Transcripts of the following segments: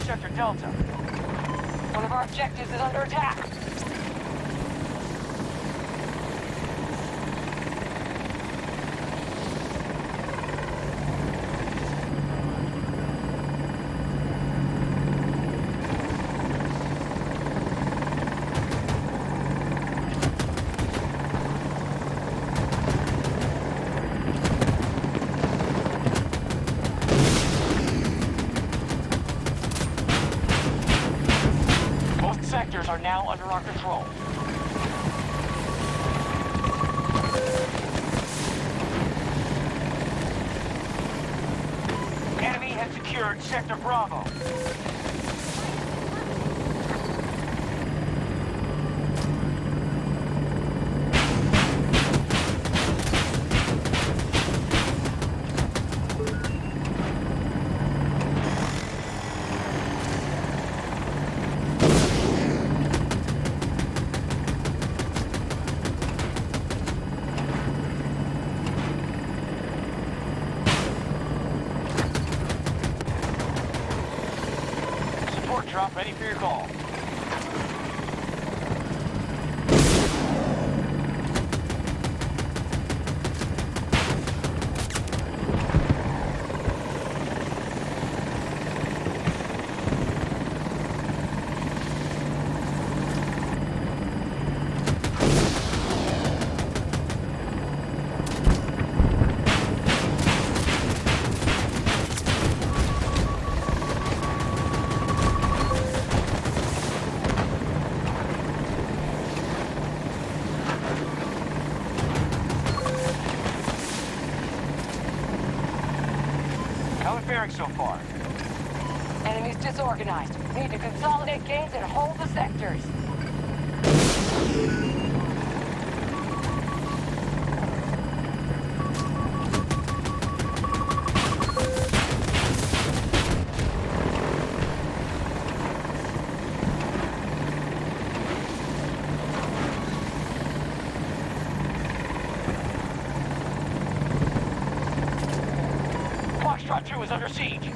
Sector Delta. One of our objectives is under attack. Sectors are now under our control. Enemy has secured Sector Bravo. Drop ready for your call. How are we faring so far? Enemy's disorganized. Need to consolidate gains and hold the sectors. Foxtrot 2 is under siege.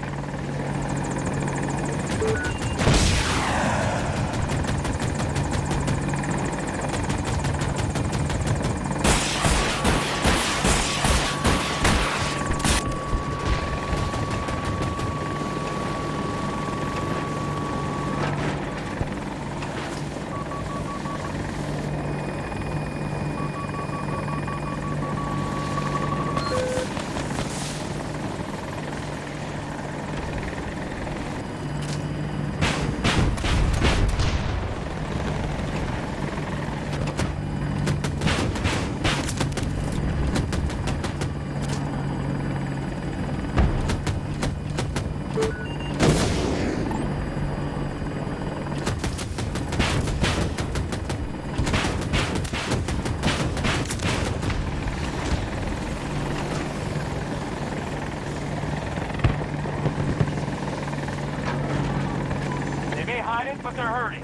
But they're hurting.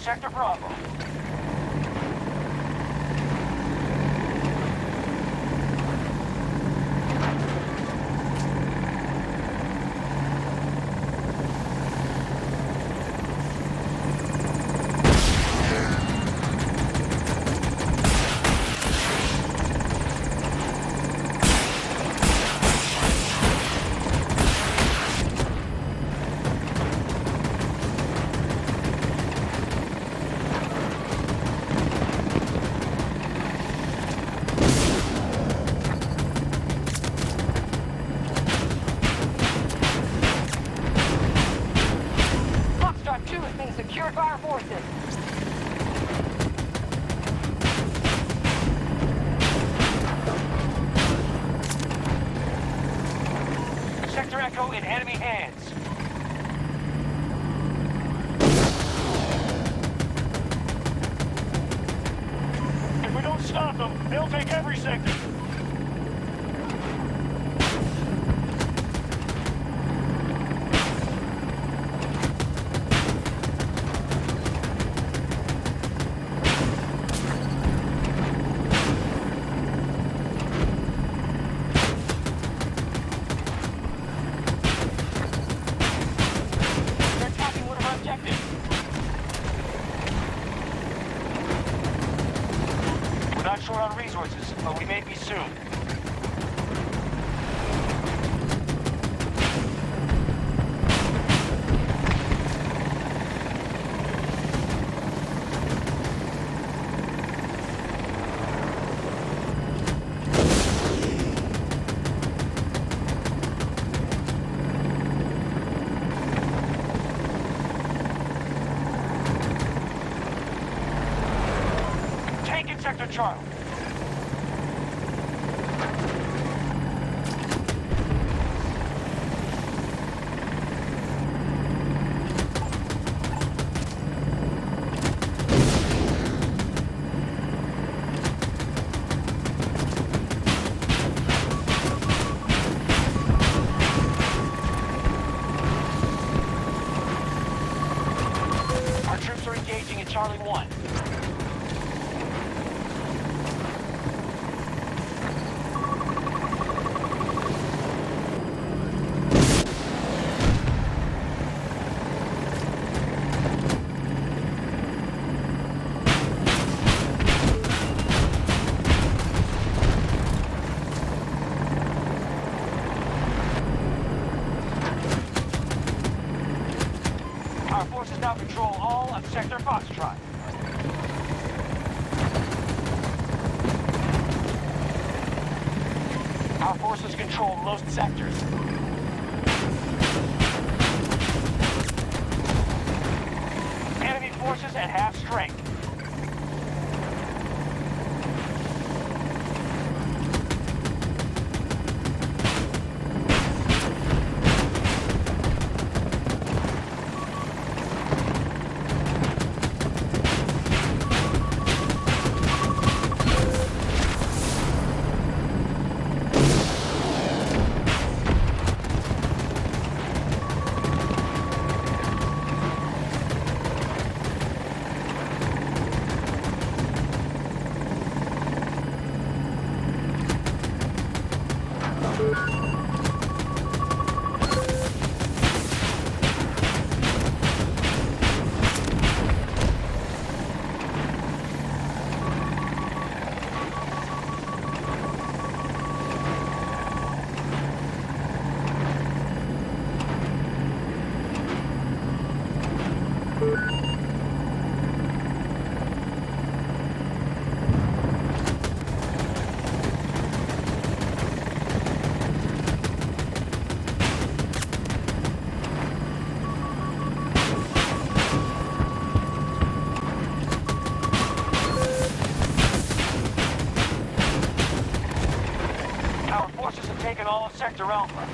Sector Bravo. Secured by our forces. Sector Echo in enemy hands. If we don't stop them, they'll take every sector. Not short on resources, but we may be soon. Taking Sector Charlie. Our troops are engaging in Charlie 1. Our forces now control all of Sector Foxtrot. Our forces control most sectors. Enemy forces at half strength. Our forces have taken all of Sector Alpha.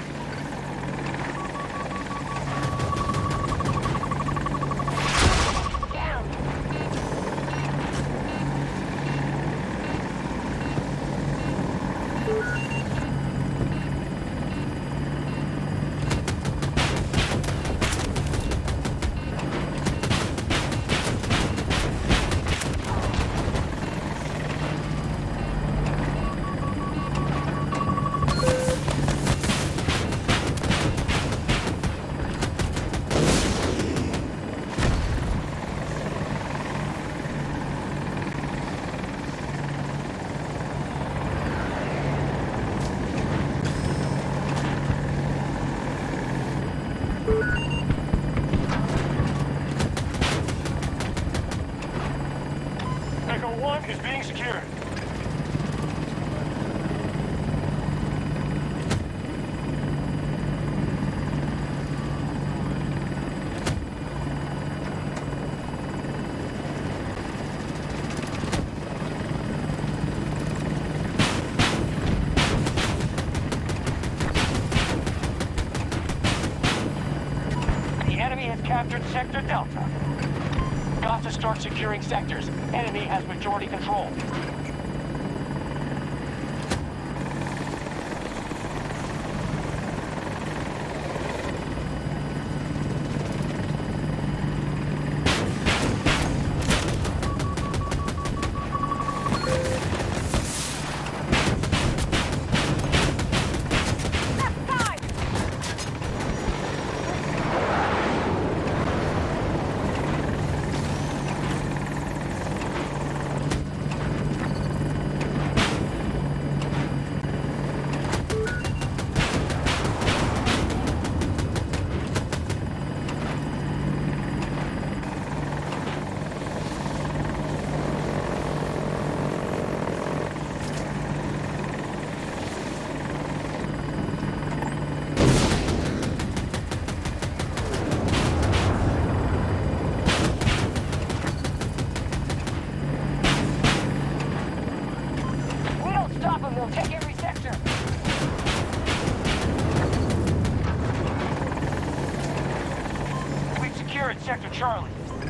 Enemy has captured Sector Delta. Got to start securing sectors. Enemy has majority control. We'll take every sector. We've secured Sector Charlie.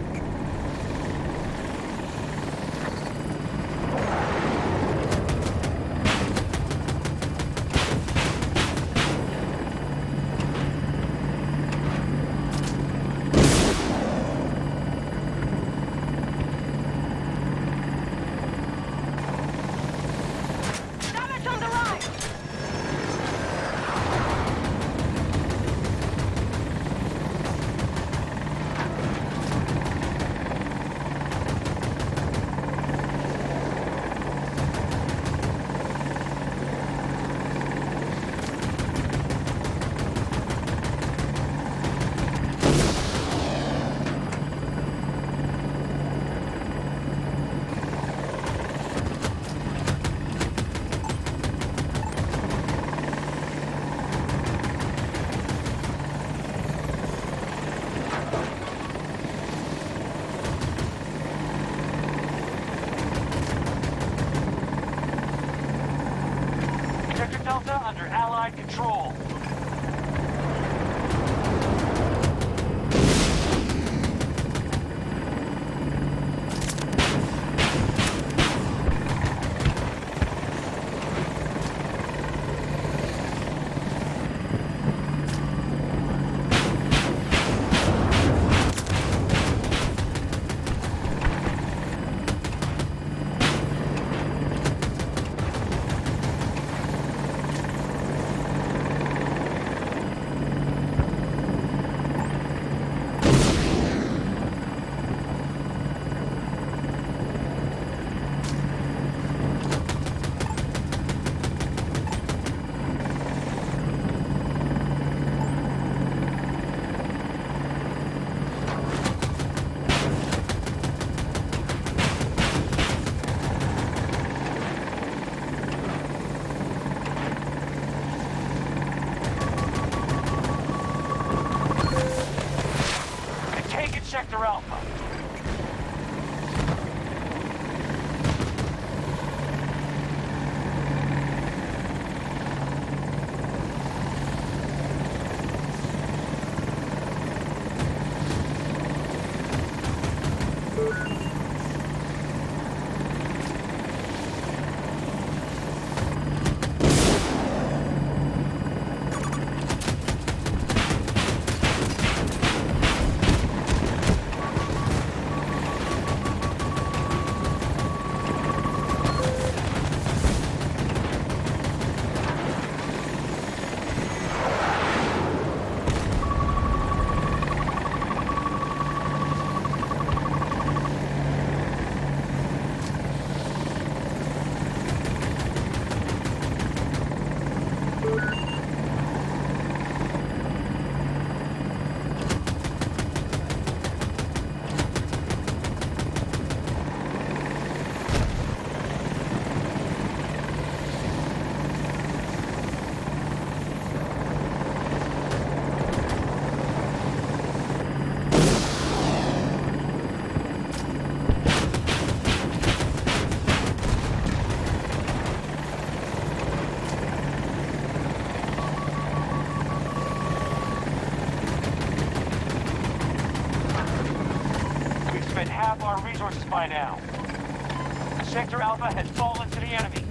Delta under Allied control. Sector Alpha. half our resources by now. Sector Alpha has fallen to the enemy.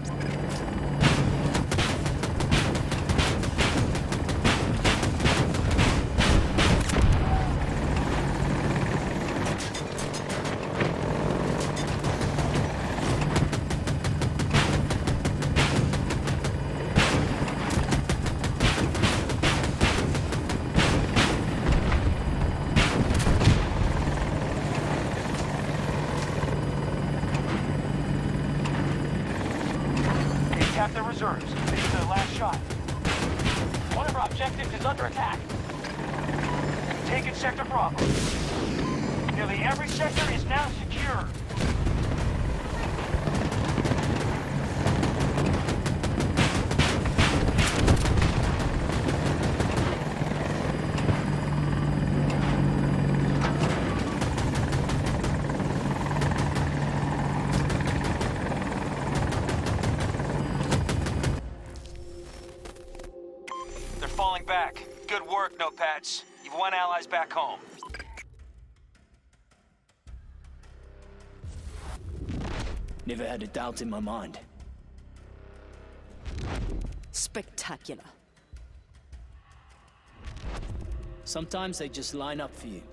Tap the reserves. This is the last shot. One of our objectives is under attack. Taking Sector Bravo. Nearly every sector is now secure. Falling back. Good work, Notepats. You've won allies back home. Never had a doubt in my mind. Spectacular. Sometimes they just line up for you.